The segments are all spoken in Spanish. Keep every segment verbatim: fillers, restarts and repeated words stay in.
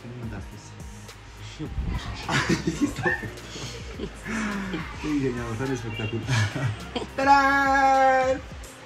¿Qué me mandaste? Qué diseñador tan espectacular. ¡Tarán!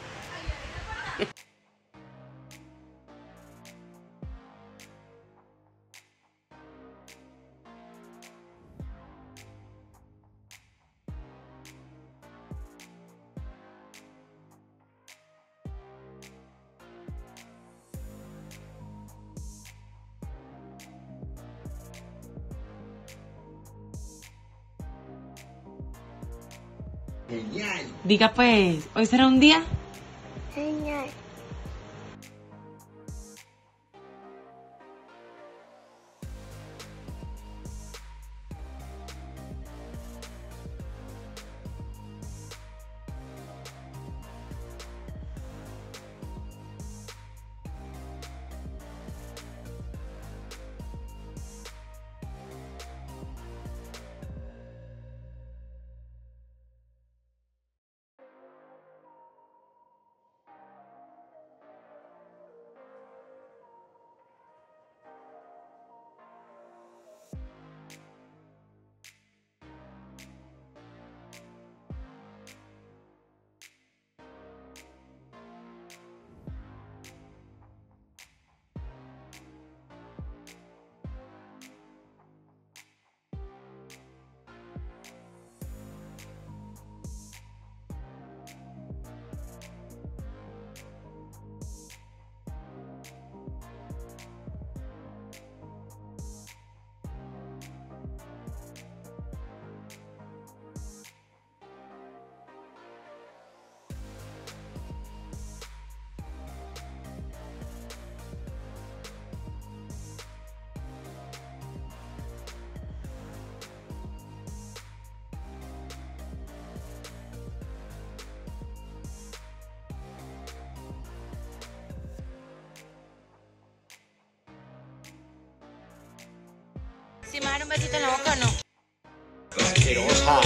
Genial. Diga pues, ¿hoy será un día? Genial. ¿Sí me dan un besito en la boca o no? Asquerosa.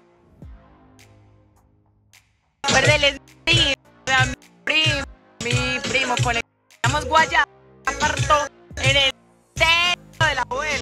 Recuérdeles, mi primo, mi primo, conectamos guaya, aparto en el centro de la abuela.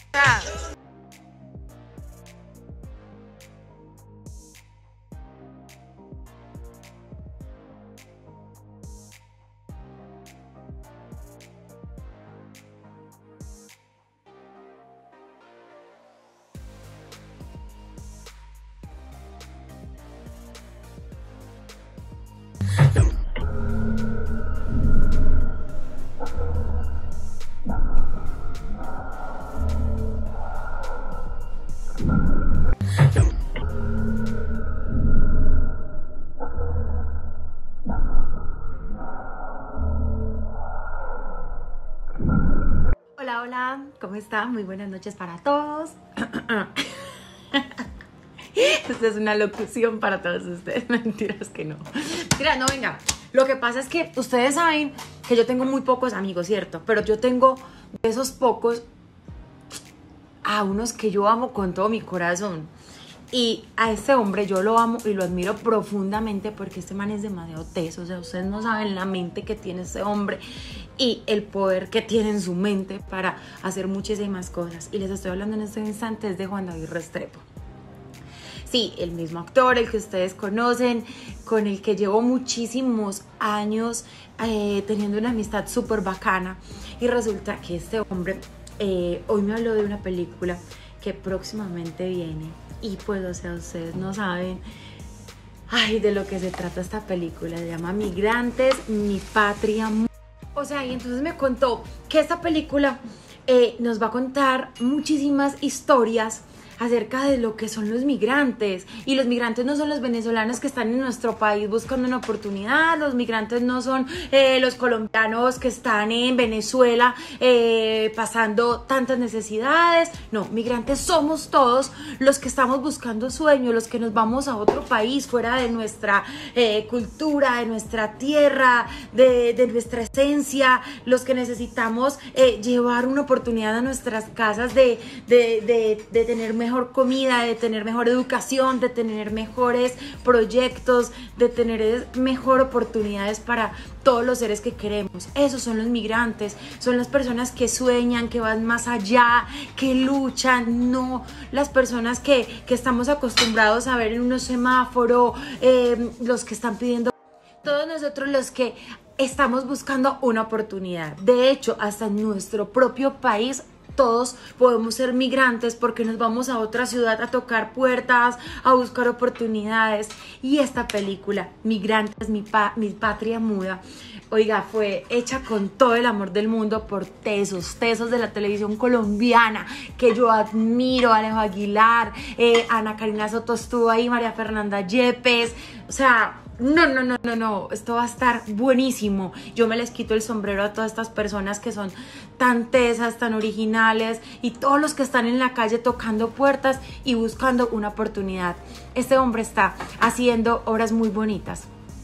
Hola, hola, ¿cómo están? Muy buenas noches para todos. Esta es una locución para todos ustedes. Mentiras que no. Mira, no, venga. Lo que pasa es que ustedes saben que yo tengo muy pocos amigos, ¿cierto? Pero yo tengo de esos pocos a unos que yo amo con todo mi corazón. Y a este hombre yo lo amo y lo admiro profundamente porque este man es demasiado teso. O sea, ustedes no saben la mente que tiene este hombre y el poder que tiene en su mente para hacer muchísimas cosas. Y les estoy hablando en este instante es de Juan David Restrepo. Sí, el mismo actor, el que ustedes conocen, con el que llevo muchísimos años eh, teniendo una amistad súper bacana. Y resulta que este hombre eh, hoy me habló de una película que próximamente viene. Y pues, o sea, ustedes no saben, ay, de lo que se trata esta película. Se llama Migrantes, mi patria. O sea, y entonces me contó que esta película eh, nos va a contar muchísimas historias acerca de lo que son los migrantes. Y los migrantes no son los venezolanos que están en nuestro país buscando una oportunidad, los migrantes no son eh, los colombianos que están en Venezuela eh, pasando tantas necesidades. No, migrantes somos todos los que estamos buscando sueños, los que nos vamos a otro país fuera de nuestra eh, cultura, de nuestra tierra, de, de nuestra esencia, los que necesitamos eh, llevar una oportunidad a nuestras casas de, de, de, de tener mejor mejor comida, de tener mejor educación, de tener mejores proyectos, de tener mejor oportunidades para todos los seres que queremos. Esos son los migrantes, son las personas que sueñan, que van más allá, que luchan, no las personas que, que estamos acostumbrados a ver en unos semáforos, eh, los que están pidiendo, todos nosotros los que estamos buscando una oportunidad. De hecho, hasta en nuestro propio país todos podemos ser migrantes porque nos vamos a otra ciudad a tocar puertas, a buscar oportunidades. Y esta película, Migrantes, mi, pa mi patria muda, oiga, fue hecha con todo el amor del mundo por tesos, tesos de la televisión colombiana, que yo admiro, Alejo Aguilar, eh, Ana Karina Soto estuvo ahí, María Fernanda Yepes, o sea... No, no, no, no, no, esto va a estar buenísimo. Yo me les quito el sombrero a todas estas personas que son tan tesas, tan originales y todos los que están en la calle tocando puertas y buscando una oportunidad. Este hombre está haciendo obras muy bonitas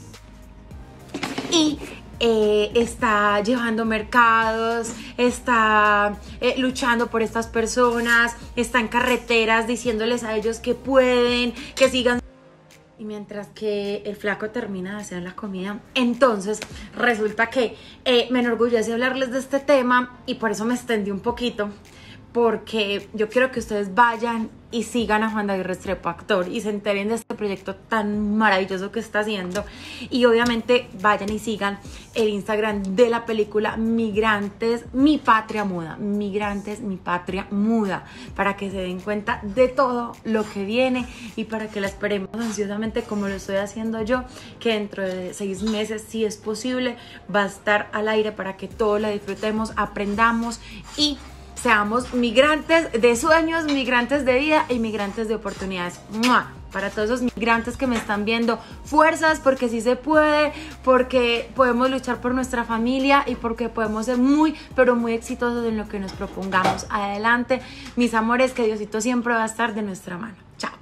y eh, está llevando mercados, está eh, luchando por estas personas, está en carreteras diciéndoles a ellos que pueden, que sigan. Y mientras que el flaco termina de hacer la comida, entonces resulta que eh, me enorgullece hablarles de este tema y por eso me extendí un poquito, porque yo quiero que ustedes vayan y sigan a Juan David Restrepo, actor, y se enteren de este proyecto tan maravilloso que está haciendo. Y obviamente vayan y sigan el Instagram de la película Migrantes, mi patria muda, Migrantes, mi patria muda, para que se den cuenta de todo lo que viene y para que la esperemos ansiosamente como lo estoy haciendo yo, que dentro de seis meses, si es posible, va a estar al aire para que todos la disfrutemos, aprendamos y seamos migrantes de sueños, migrantes de vida y migrantes de oportunidades. ¡Mua! Para todos esos migrantes que me están viendo, fuerzas, porque sí se puede, porque podemos luchar por nuestra familia y porque podemos ser muy, pero muy exitosos en lo que nos propongamos. Adelante, mis amores, que Diosito siempre va a estar de nuestra mano. Chao.